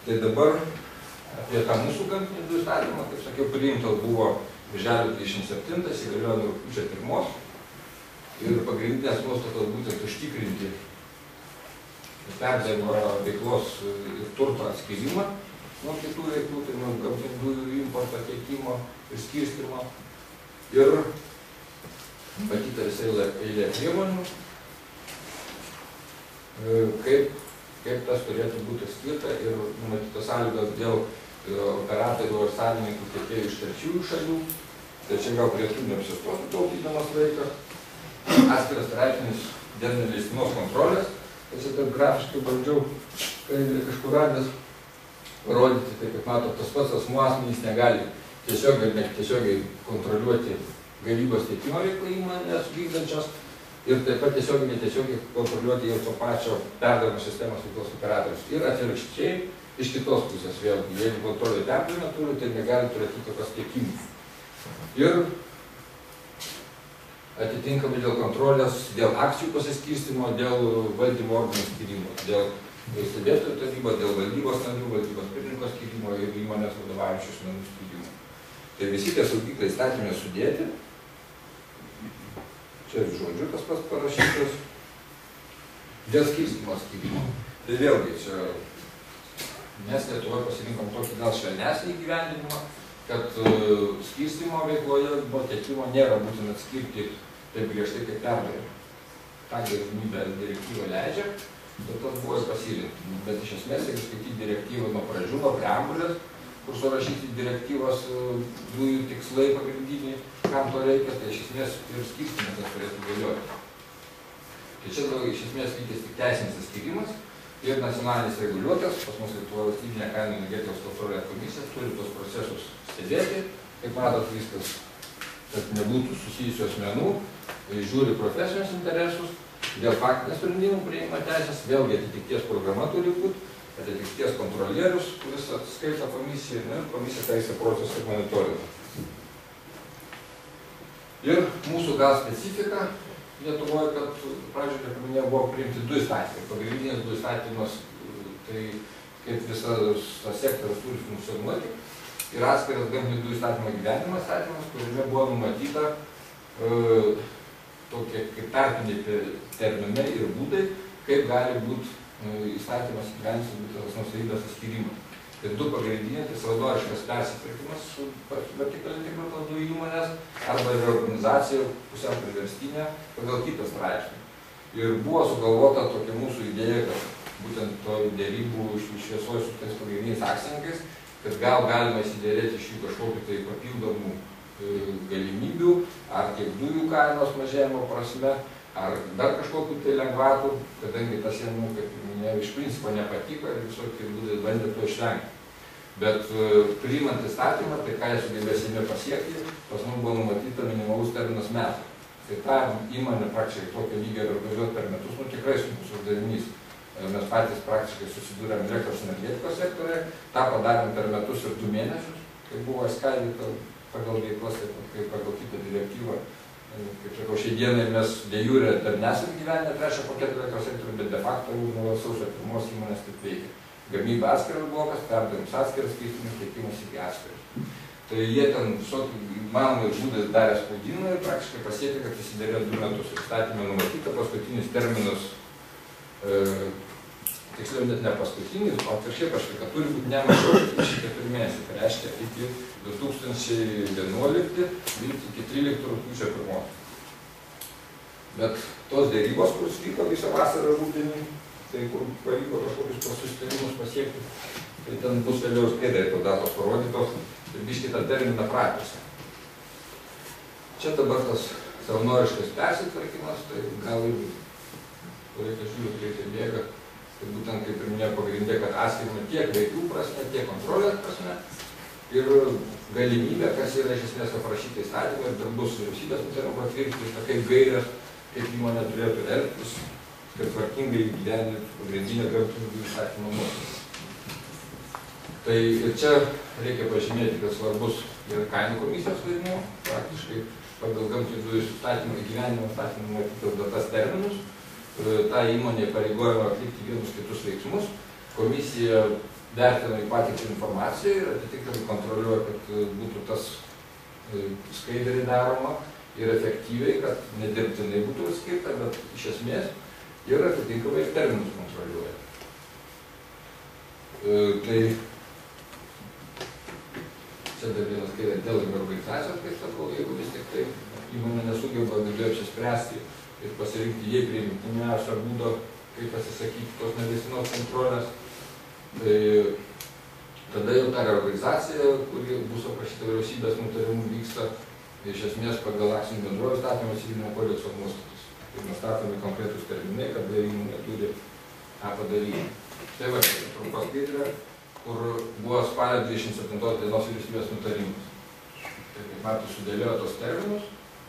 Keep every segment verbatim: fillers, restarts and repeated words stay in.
Tai dabar apie tą mūsų gamtinių dujų įstatymą, kaip sakiau, priimtas buvo birželio dvidešimt septintos, įgaliojo nuo rugpjūčio pirmos. Ir pagrindinės nuostatos būtent užtikrinti perdavimo veiklos ir turto atskyrimą nuo kitų veiklų, tai nuo gamtinių dujų importo, tiekimo ir skirstymo. Ir matyta visai eilė priemonių, kaip, kaip tas turėtų būti skirta ir numatytos sąlygos dėl operatorių ar savininkų tiekėjų iš trečiųjų šalių. Tai čia gal prie tų neapsistosiu taupydamas laiką. Atskiras straipsnis dėl neleistinos kontrolės. Tai čia taip grafiškai bandžiau kažkur radęs parodyti. Tai kaip matot, tas pats asmuo asmenys negali tiesiog ir netiesiogiai kontroliuoti gavybos tiekimo veiklą įmonės vykdančios ir taip pat tiesiog netiesiogiai kontroliuoti jau to pačio perdavimo sistemos veiklos operatorius. Ir atvirkščiai iš kitos pusės vėlgi, jeigu kontrolė perdavimą turi, tai negali turėti įtakos tiekimui. Ir atitinkamai dėl kontrolės, dėl akcijų pasiskirstymo, dėl valdymo organų skyrimo, dėl stebėtojų tarybos, dėl valdybos narių, valdybos pirmininko skyrimo ir įmonės vadovaujančių asmenų skyrimo. Tai visi tie saugyklai įstatymai sudėti. Čia žodžiu tas pats parašytas. Dėl skirstymo skyrimo. Tai vėlgi čia mes Lietuvoje pasirinkom tokį gal švelnesnį įgyvendinimą, kad skirstymo veikloje nuo tiekimo nėra būtina atskirti taip griežtai kaip perdavimo. Ta galimybė direktyva leidžia, bet tas buvo ir pasirinkti. Bet iš esmės, jeigu skaityti direktyvą nuo pradžių, nuo preambulės, kur surašyti direktyvos dujų tikslai pagrindiniai, kam to reikia, tai iš esmės ir skirstymas tas turėtų galioti. Tai čia daug iš esmės vykęs tik teisinis atskirimas. Ir nacionalinis reguliuotojas, pas mus Lietuvoje valstybinė kainų energetikos kontrolės komisija, turi tos procesus stebėti, kaip matot viskas, kad nebūtų susijusių asmenų, žiūri profesinius interesus, dėl faktinės sprendimų priima teisės, vėlgi atitikties programa turi būti, atitikties kontrolierius, kuris atskaito komisiją, ir komisija teisė procesą monitorina. Ir mūsų gal specifika Lietuvoje, kad pradžioje, kaip minėjau, buvo priimti du įstatymai. Pagrindinės du įstatymas, tai kaip visas tas sektorius turi funkcionuoti. Ir atskiras gamtinių dujų įstatymo gyvenimo įstatymas, kuriame buvo numatyta e, tokie kaip tarpiniai terminai ir būdai, kaip gali būti e, įstatymas gyvenimas būtent nuosavybės atskyrimo. Tai du pagrindiniai, tai savanoriškas persitvarkymas su vertikaliai integruotos dujų įmonės arba reorganizacija pusiau priverstinė pagal kitą straipsnį. Ir buvo sugalvota tokia mūsų idėja, kad būtent to dėrybų šviesoje su tais pagrindiniais akcininkais, kad gal galima įsidėrėti iš jų kažkokių tai papildomų e, galimybių, ar tiek dujų kainos mažėjimo prasme, ar dar kažkokių tai lengvatų, kadangi tas jiem, kaip minėjau, iš principo nepatiko ir visokie būdai bandė to išvengti. Bet priimant įstatymą, tai ką jie sugebėsime pasiekti, pas mums buvo numatyta minimalus terminas metų. Tai tą įmonę praktiškai tokio lygio organizuoti per metus, nu tikrai sunkus uždavinys. Mes patys praktiškai susidūrėm elektros energetikos sektorėje, tą padarėm per metus ir du mėnesius, kai buvo skaidyta pagal veiklas, kaip pagal kitą direktyvą. Kaip sakau, šiai dienai mes de jure dar nesam gyvenę trečią paketą elektros sektorių, bet de facto nuo sausio pirmos įmonės taip veikia. Gamyba atskiras blokas, perdavimas atskiras, skirstymas, tiekimas iki atskiras. Tai jie ten visokių įmanomais būdais darė spaudimą ir praktiškai pasiekė, kad įsidėrėjo du metus. Įstatymė numatyta, paskutinis terminas, e, tiksliau net ne paskutinis, o atvirkščiai kažkai, kad turi būti ne mažiau dvidešimt keturi mėnesiai. Tai reiškia iki du tūkstančiai vienuolikti, iki tryliktų rugpjūčio pirmos. Bet tos dėrybos, kuris vyko visą vasarą rudenį, tai kur pavyko kažkokius susitarimus pasiekti, tai ten bus vėliau skaidriai tos datos parodytos ir biškį tą terminą pratęsia. Čia dabar tas savanoriškas persitvarkymas, tai gal ir reikia žiūrėti, greitai bėga, tai būtent kaip ir minėjau pagrindė, kad atskirime tiek veiklų prasme, tiek kontrolės prasme ir galimybė, kas yra iš esmės aprašyta įstatymą ir dar bus vyriausybės nutarimo patvirtinta, kaip gairės, kaip įmonė turėtų elgtis, kad tvarkingai įgyvendinti pagrindinę gamtinių dujų įstatymo nuostatas. Tai ir čia reikia pažymėti, kad svarbus yra kainų komisijos vaidmuo, praktiškai pagal gamtinių dujų įstatymo įgyvendinimo įstatymų numatytas datas terminus. Ta įmonė pareigojama atlikti vienus kitus veiksmus. Komisija vertina į patiktą informaciją ir atitinkamai kontroliuoja, kad būtų tas skaidriai daroma ir efektyviai, kad nedirbtinai būtų skirta, bet iš esmės ir atitinkamai ir terminus kontroliuoja. Tai čia dar vienas skaidrė dėl organizacijos, kaip sakau, jeigu vis tik tai įmonė nesugeba viduje apsispręsti ir pasirinkti jai priimtiniausią būdą, kaip pasisakyti tos medicinos kontrolės, tai tada jau ta reorganizacija, kuri bus aprašyta vyriausybės nutarimų, vyksta iš esmės pagal akcinių bendrovių įstatymą civilinio kodekso nuostatus. Ir nustatomi konkretūs terminai, kada įmonė turi tą padaryti. Tai va, trumpa skaidrė, kur buvo spalio dvidešimt septintos dienos vyriausybės nutarimas. Tai kaip matau, sudėliojo tos terminus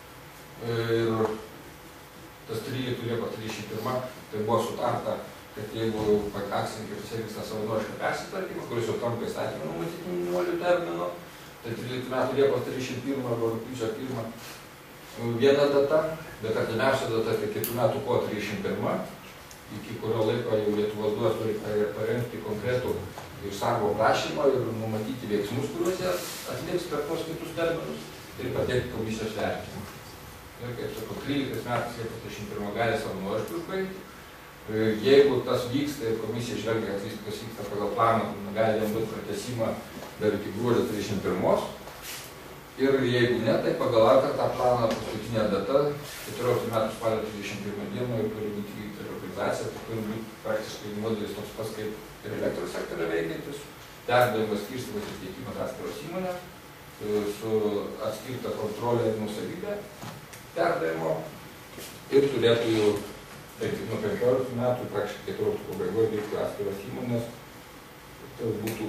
ir tas tryliktų liepos trisdešimt pirma, tai buvo sutarta, kad jeigu akcininkai pasirinksta savanorišką persitvarkymą, kuris jau tampa įstatymą numatyti minimalių terminų, tai tryliktų metų liepos trisdešimt pirmą arba rugpjūčio pirmą viena data, bet artimiausia data tai kitų metų kovo trisdešimt pirma, iki kurio laiko jau Lietuvos dujos turi parengti konkretų išsamų prašymą ir numatyti veiksmus, kuriuos jie atliks per tuos kitus terminus ir pateikti komisijos vertinimą. Ir kaip sakau, tryliktais metais liepos trisdešimt pirmą gali savanoriškai užbaigti. Jeigu tas vyksta ir komisija žvelgia, kad viskas vyksta pagal planą, gali jam duoti pratęsimą dar iki gruodžio trisdešimt pirmos. Ir jeigu ne, tai pagal antrą tą planą paskutinė data, keturioliktų metų spalio trisdešimt pirmą dieną jau turi būti vykti reorganizacija, tai turi būti praktiškai modelis toks pas kaip ir elektros sektorio veikiantis, perdavimas, skirstymas ir teikimas atskiros įmonės, su atskirta kontrolė ir nuosavybė perdavimo ir turėtų jau nuo penkioliktų metų, praktiškai keturioliktų pabaigoje veikti atskiros įmonės, tai būtų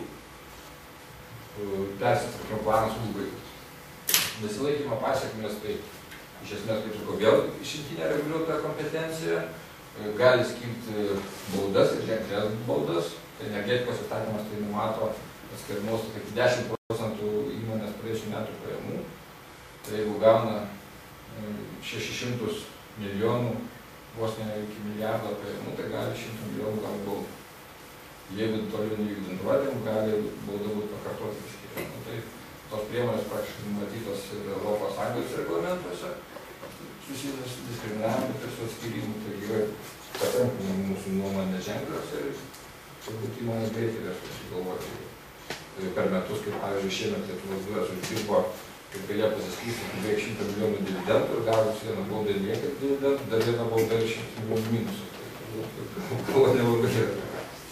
persitvarkymo planas užbaigtas. Nesilaikymo pasekmės, tai iš esmės, kaip sakau, vėl išimtinė reguliuotoja kompetencija, gali skirti baudas ir ženklės baudas, tai energetikos įstatymas tai numato atskirnos kaip dešimt procentų įmonės praėjusių metų pajamų, tai jeigu gauna šešis šimtus milijonų, vos ne iki milijardo pajamų, tai gali šimtą milijonų gauti baudą. Jeigu toliau nevykdant nurodymų, gali bauda būti pakartoti skiriama. Tai tos priemonės praktiškai numatytos ir Europos Sąjungos reglamentuose, susijusios su diskriminavimu ir su atskirimu, tai yra pakankamai mūsų nuomonė ženklios ir turbūt įmonės greitai galės susigalvoti per metus, kaip pavyzdžiui šiemet Lietuvos dujos uždirbo, kaip galėjo pasiskirstyti beveik šimtą milijonų dividendų ir gavus vieną baudą ir niekad dividendų, dar vieną baudą ir šimtą milijonų minusų. Tai buvo nelabai gerai.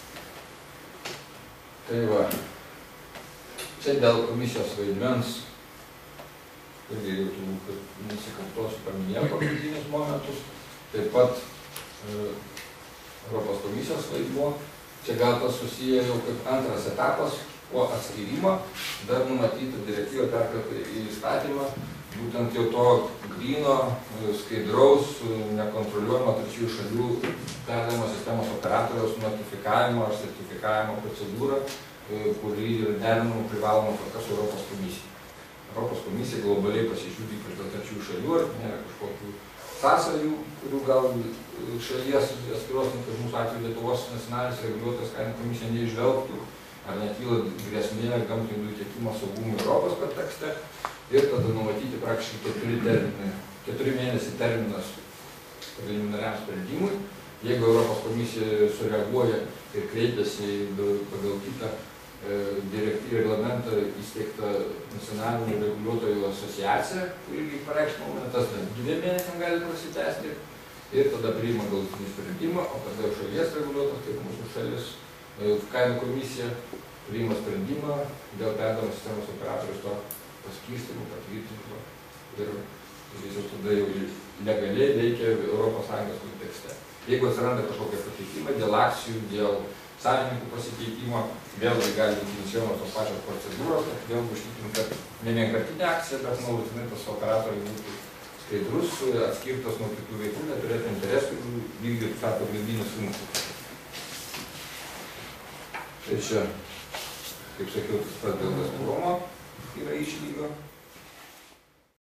Tai va, čia dėl komisijos vaidmens, irgi jau turbūt, kad nesikartosiu, paminėjau pagrindinius momentus, taip pat e, Europos komisijos vaidmuo, čia gal tas susiję jau kaip antras etapas, po atskirimo dar numatyta direktyva perkelta į įstatymą, būtent jau to gryno, skaidraus, nekontroliuojamo trečiųjų šalių perdavimo sistemos operatoriaus notifikavimo ar sertifikavimo procedūrą, kuri yra derinama privaloma tvarka su Europos komisija. Europos komisija globaliai pasižiūri ypač dėl trečiųjų šalių, ar nėra kažkokių sąsajų, kurių gal šalies atskiros, kaip mūsų atveju Lietuvos nacionalinis reguliuotojas kainų komisija neižvelgtų, ar nekyla grėsmė gamtinių dujų tiekimo saugumui Europos kontekste. Ir tada numatyti praktiškai keturi terminai, keturi mėnesiai terminas preliminariam sprendimui. Jeigu Europos komisija sureaguoja ir kreipiasi pagal kitą e, direktyvą reglamentą įsteigtą nacionalinių reguliuotojų asociaciją, kuri pareikštų momentas, dviem mėnesiam gali prasitęsti ir tada priima galutinį sprendimą, o tada šalies reguliuotojas, kaip mūsų šalis, e, kainų komisija priima sprendimą dėl perdavimo sistemos operatorius to paskirstymų, patvirtinimo ir jis jau tada jau legaliai veikia Europos Sąjungos kontekste. Jeigu atsiranda kažkokie pakeitimai dėl akcijų, dėl savininkų pasikeitimo, vėlgi gali būti inicijuojamos tos pačios procedūros, kad vėlgi užtikrinti, kad ne vienkartinė akcija, bet nuolatinai tas operatoriai būtų skaidrus, atskirtos nuo kitų veiklų, neturėtų interesų ir vykdytų tą pagrindinės funkcijas. Tai čia, kaip sakiau, tas pats dėl Gazpromo yra išlyga.